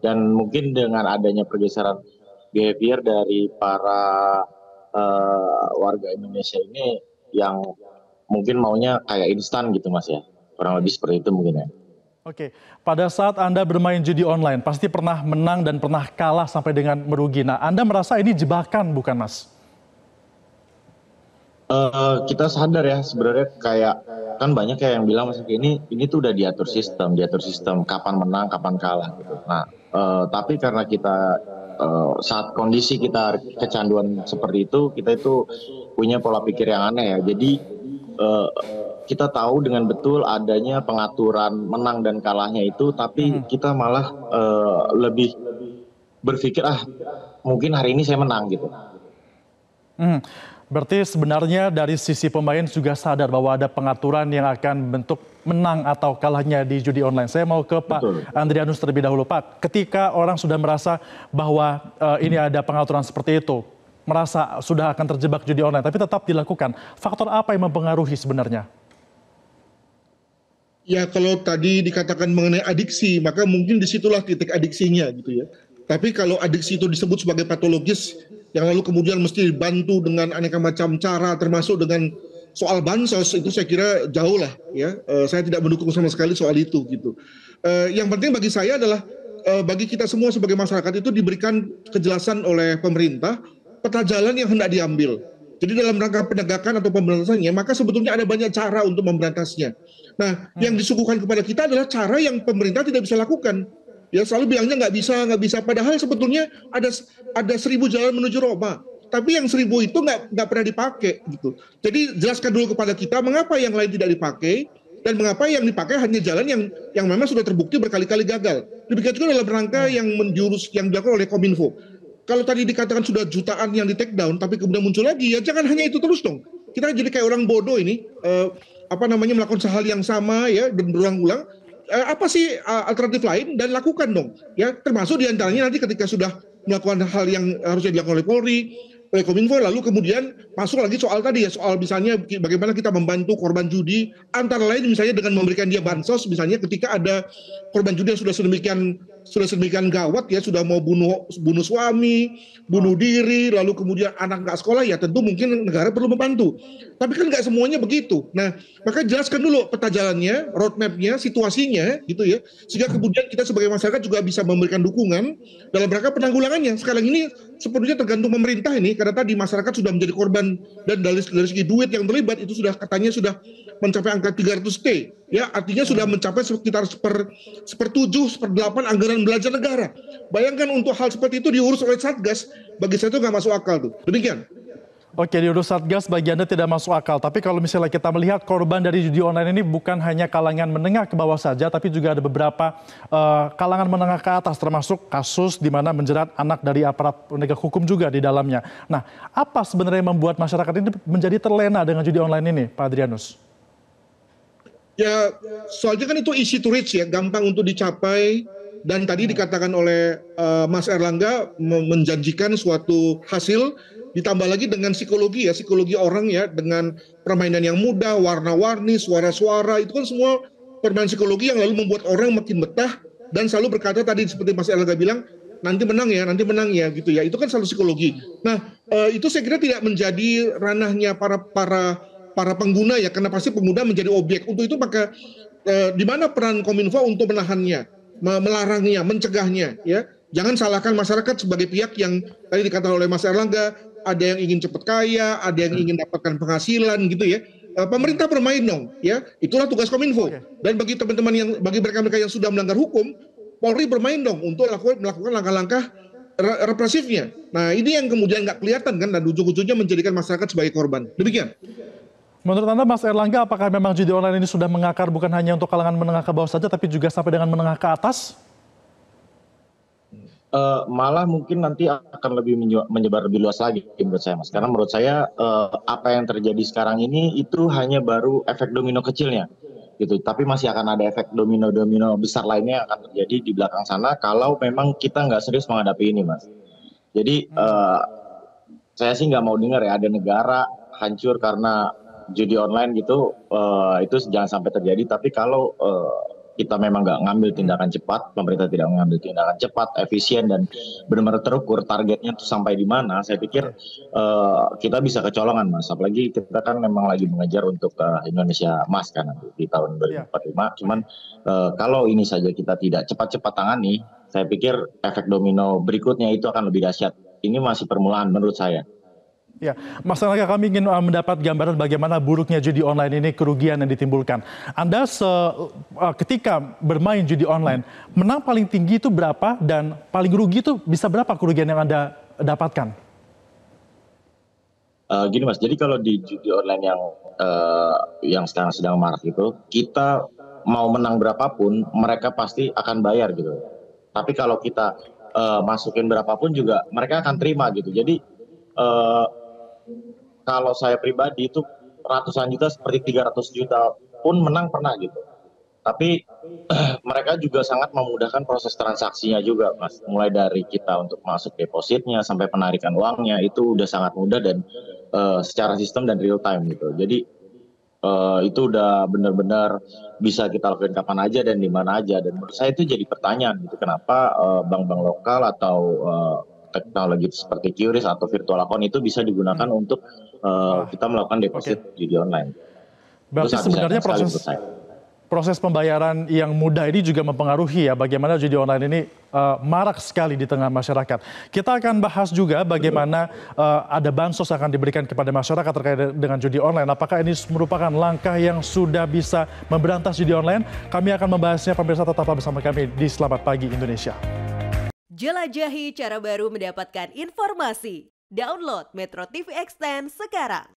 Dan mungkin dengan adanya pergeseran behavior dari para warga Indonesia ini yang mungkin maunya kayak instan gitu Mas ya. Kurang lebih seperti itu mungkin ya. Oke, pada saat Anda bermain judi online, pasti pernah menang dan pernah kalah sampai dengan merugi. Nah, Anda merasa ini jebakan bukan, Mas? Kita sadar ya sebenarnya kayak kan banyak kayak yang bilang Mas ini tuh udah diatur sistem kapan menang, kapan kalah gitu. Nah, tapi karena kita saat kondisi kita kecanduan seperti itu, kita itu punya pola pikir yang aneh ya. Jadi eh, kita tahu dengan betul adanya pengaturan menang dan kalahnya itu, tapi kita malah lebih berpikir mungkin hari ini saya menang gitu. Hmm, berarti sebenarnya dari sisi pemain juga sadar bahwa ada pengaturan yang akan bentuk menang atau kalahnya di judi online. Saya mau ke Pak Betul. Andrianus terlebih dahulu. Pak, ketika orang sudah merasa bahwa ini ada pengaturan seperti itu, merasa sudah akan terjebak judi online, tapi tetap dilakukan, faktor apa yang mempengaruhi sebenarnya? Ya kalau tadi dikatakan mengenai adiksi, maka mungkin disitulah titik adiksinya gitu ya. Tapi kalau adiksi itu disebut sebagai patologis, yang lalu kemudian mesti dibantu dengan aneka macam cara, termasuk dengan soal bansos, itu saya kira jauh lah ya. Saya tidak mendukung sama sekali soal itu gitu. Yang penting bagi saya adalah bagi kita semua sebagai masyarakat itu diberikan kejelasan oleh pemerintah peta jalan yang hendak diambil. Jadi dalam rangka penegakan atau pemberantasannya, maka sebetulnya ada banyak cara untuk memberantasnya. Nah, yang disuguhkan kepada kita adalah cara yang pemerintah tidak bisa lakukan. Ya selalu bilangnya nggak bisa, nggak bisa. Padahal sebetulnya ada 1.000 jalan menuju Roma. Tapi yang 1.000 itu nggak pernah dipakai gitu. Jadi jelaskan dulu kepada kita mengapa yang lain tidak dipakai dan mengapa yang dipakai hanya jalan yang memang sudah terbukti berkali-kali gagal. Demikian juga dalam rangka yang dilakukan oleh Kominfo. Kalau tadi dikatakan sudah jutaan yang di take down, tapi kemudian muncul lagi, ya jangan hanya itu terus dong. Kita jadi kayak orang bodoh ini, melakukan hal yang sama ya dan berulang-ulang. Apa sih alternatif lain dan lakukan dong, ya termasuk diantaranya nanti ketika sudah melakukan hal yang harusnya dilakukan oleh Polri, oleh Kominfo, lalu kemudian masuk lagi soal tadi ya, soal misalnya bagaimana kita membantu korban judi, antara lain misalnya dengan memberikan dia bansos, misalnya ketika ada korban judi yang sudah sedemikian gawat ya, sudah mau bunuh suami, bunuh diri, lalu kemudian anak nggak sekolah, ya tentu mungkin negara perlu membantu. Tapi kan nggak semuanya begitu. Nah, maka jelaskan dulu peta jalannya, roadmap-nya, situasinya, gitu ya, sehingga kemudian kita sebagai masyarakat juga bisa memberikan dukungan dalam rangka penanggulangannya. Sekarang ini sepenuhnya tergantung pemerintah ini, karena tadi masyarakat sudah menjadi korban dan dari segi duit yang terlibat itu sudah katanya sudah mencapai angka 300T, ya artinya sudah mencapai sekitar sepertujuh, seperdelapan anggaran belanja negara. Bayangkan untuk hal seperti itu diurus oleh Satgas, bagi saya itu nggak masuk akal tuh. Demikian. Oke, diurus Satgas bagi Anda tidak masuk akal. Tapi kalau misalnya kita melihat korban dari judi online ini bukan hanya kalangan menengah ke bawah saja, tapi juga ada beberapa kalangan menengah ke atas, termasuk kasus di mana menjerat anak dari aparat penegak hukum juga di dalamnya. Nah, apa sebenarnya yang membuat masyarakat ini menjadi terlena dengan judi online ini, Pak Adrianus? Ya, soalnya kan itu easy to reach ya, gampang untuk dicapai. Dan tadi dikatakan oleh Mas Erlangga menjanjikan suatu hasil, ditambah lagi dengan psikologi ya, psikologi orang ya, dengan permainan yang mudah, warna-warni, suara-suara, itu kan semua permainan psikologi yang lalu membuat orang makin betah dan selalu berkata tadi seperti Mas Erlangga bilang, nanti menang ya gitu ya, itu kan selalu psikologi. Nah, itu saya kira tidak menjadi ranahnya para pengguna ya, karena pasti pengguna menjadi objek. Untuk itu maka di mana peran Kominfo untuk menahannya, melarangnya, mencegahnya ya. Jangan salahkan masyarakat sebagai pihak yang tadi dikatakan oleh Mas Erlangga, ada yang ingin cepat kaya, ada yang ingin dapatkan penghasilan gitu ya. Pemerintah bermain dong ya. Itulah tugas Kominfo. Dan bagi teman-teman bagi mereka-mereka yang sudah melanggar hukum, Polri bermain dong untuk melakukan langkah-langkah represifnya. Nah, ini yang kemudian nggak kelihatan kan, dan ujung-ujungnya menjadikan masyarakat sebagai korban. Demikian. Menurut Anda, Mas Erlangga, apakah memang judi online ini sudah mengakar bukan hanya untuk kalangan menengah ke bawah saja, tapi juga sampai dengan menengah ke atas? Malah mungkin nanti akan lebih menyebar lebih luas lagi menurut saya, Mas. Karena menurut saya apa yang terjadi sekarang ini itu hanya baru efek domino kecilnya, gitu. Tapi masih akan ada efek domino-domino besar lainnya yang akan terjadi di belakang sana kalau memang kita nggak serius menghadapi ini, Mas. Jadi saya sih nggak mau dengar ya ada negara hancur karena judi online gitu, itu jangan sampai terjadi. Tapi kalau kita memang nggak ngambil tindakan cepat, pemerintah tidak mengambil tindakan cepat, efisien dan benar-benar terukur targetnya itu sampai di mana, saya pikir kita bisa kecolongan Mas. Apalagi kita kan memang lagi mengejar untuk Indonesia Emas kan nanti di tahun 2045. Cuman kalau ini saja kita tidak cepat-cepat tangani, saya pikir efek domino berikutnya itu akan lebih dahsyat. Ini masih permulaan menurut saya. Ya, Mas Tenaga, kami ingin mendapat gambaran bagaimana buruknya judi online ini, kerugian yang ditimbulkan. Anda ketika bermain judi online, menang paling tinggi itu berapa dan paling rugi itu bisa berapa kerugian yang Anda dapatkan? Gini Mas, jadi kalau di judi online yang sekarang sedang marak itu, kita mau menang berapapun, mereka pasti akan bayar gitu. Tapi kalau kita masukin berapapun juga mereka akan terima gitu. Jadi kalau saya pribadi itu ratusan juta seperti 300 juta pun menang pernah gitu. Tapi mereka juga sangat memudahkan proses transaksinya juga Mas. Mulai dari kita untuk masuk depositnya sampai penarikan uangnya itu udah sangat mudah dan secara sistem dan real time gitu. Jadi itu udah benar-benar bisa kita lakukan kapan aja dan di mana aja. Dan menurut saya itu jadi pertanyaan gitu, kenapa bank-bank lokal atau teknologi seperti QRIS atau virtual account itu bisa digugunakan untuk kita melakukan deposit judi online. Berarti sebenarnya proses pembayaran yang mudah ini juga mempengaruhi ya bagaimana judi online ini marak sekali di tengah masyarakat. Kita akan bahas juga bagaimana ada bansos akan diberikan kepada masyarakat terkait dengan judi online. Apakah ini merupakan langkah yang sudah bisa memberantas judi online? Kami akan membahasnya, pemirsa tetaplah bersama kami di Selamat Pagi Indonesia. Jelajahi cara baru mendapatkan informasi. Download Metro TV Extend sekarang.